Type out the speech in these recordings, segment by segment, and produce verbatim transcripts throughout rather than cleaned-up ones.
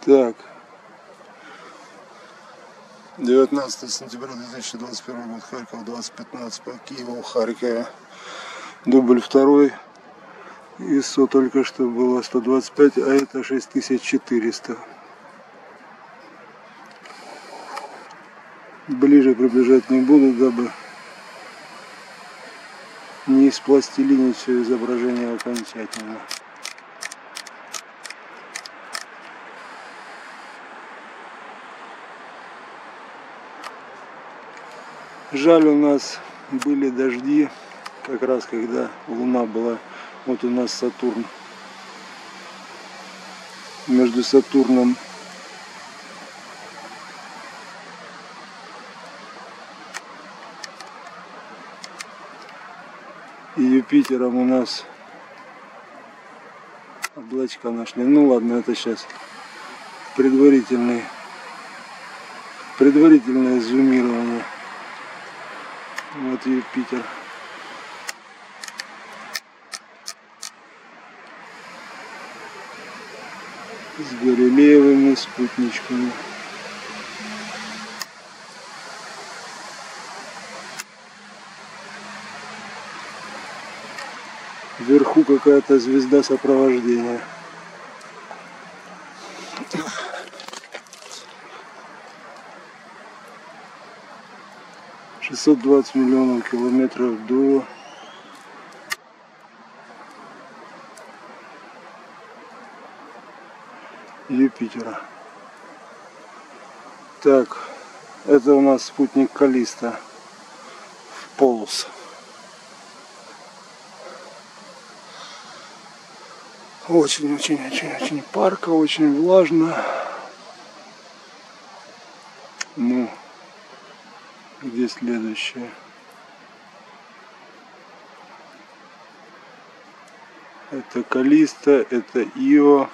Так. девятнадцатое сентября две тысячи двадцать первого год. Харьков, двадцать пятнадцать по Киеву, Харькове. Дубль второй. ИСО только что было сто двадцать пять, а это шесть тысяч четыреста. Ближе приближать не буду, дабы не испластилинить все изображение окончательно. Жаль, у нас были дожди, как раз когда Луна была. Вот у нас Сатурн. Между Сатурном и Юпитером у нас облачка нашли. Ну ладно, это сейчас предварительный, предварительное зумирование. Вот Юпитер. С Галилеевыми спутничками. Вверху какая-то звезда сопровождения. шестьсот двадцать миллионов километров до Юпитера. Так, это у нас спутник Каллиста в полос. Очень-очень-очень-очень парко, очень влажно. Ну, где следующее? Это Каллиста, это Ио.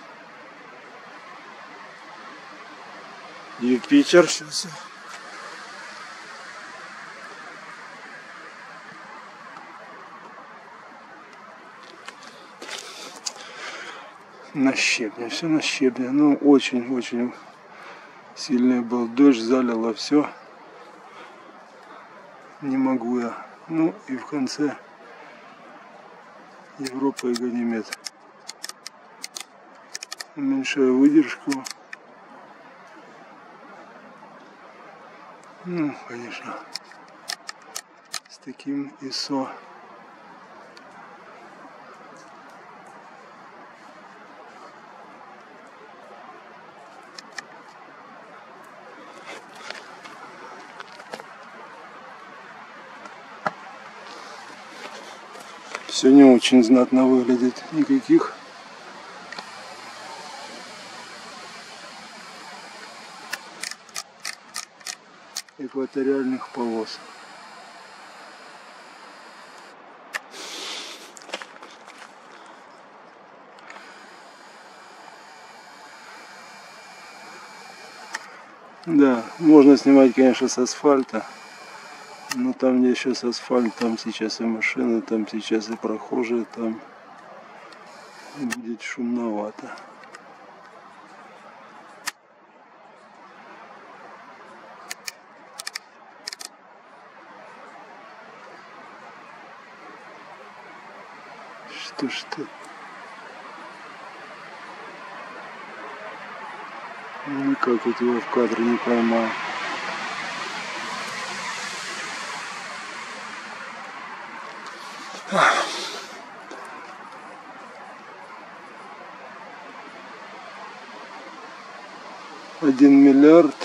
Юпитер. Сейчас. На щебне, все на щебне. Ну, очень-очень сильный был дождь, залило все. Не могу я. Ну и в конце Европа и Ганимед. Уменьшаю выдержку. Ну, конечно, с таким ИСО. Все не очень знатно выглядит. Никаких экваториальных полос. Да, можно снимать, конечно, с асфальта. Но там, где сейчас асфальт, там сейчас и машины, там сейчас и прохожие, там будет шумновато. Что ж ты? Никак вот его в кадре не поймал. Один миллиард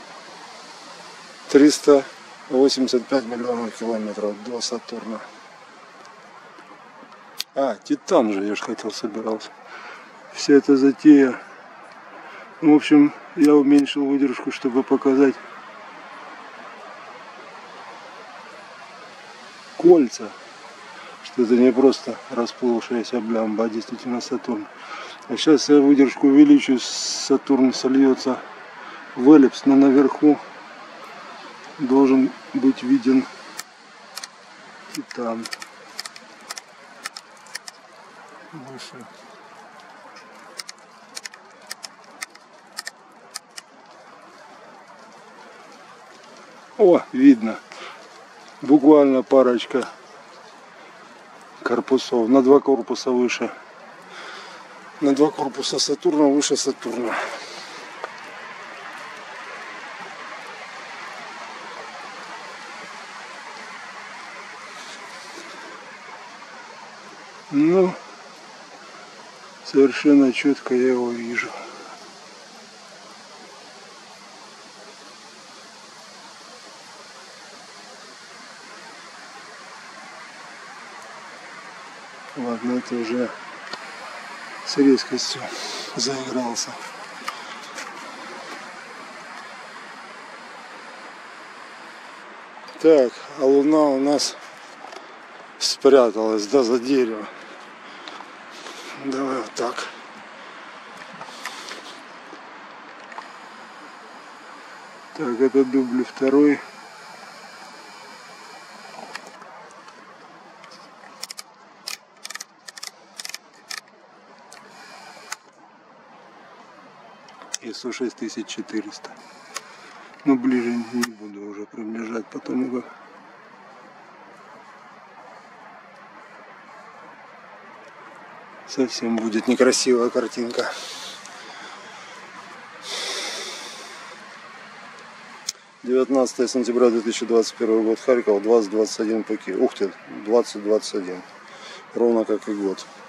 триста восемьдесят пять миллионов километров до Сатурна. А, Титан же, я же хотел, собирался. Вся эта затея. В общем, я уменьшил выдержку, чтобы показать кольца. Что это не просто расплывшаяся блямба, а действительно Сатурн. А сейчас я выдержку увеличу, Сатурн сольется в эллипс, но наверху должен быть виден Титан. Выше. О, видно. Буквально парочка корпусов. На два корпуса выше. На два корпуса Сатурна выше Сатурна. Ну, совершенно четко я его вижу. Ладно, это уже с резкостью заигрался. Так, а луна у нас спряталась, да, за дерево. Давай вот так. Так, это дубль второй. И сто шесть тысяч четыреста. Но ближе не буду уже приближать, потому как совсем будет некрасивая картинка. девятнадцатое сентября две тысячи двадцать первого год, Харьков, двадцать двадцать один по Киеву. Ух ты, двадцать двадцать один. Ровно как и год.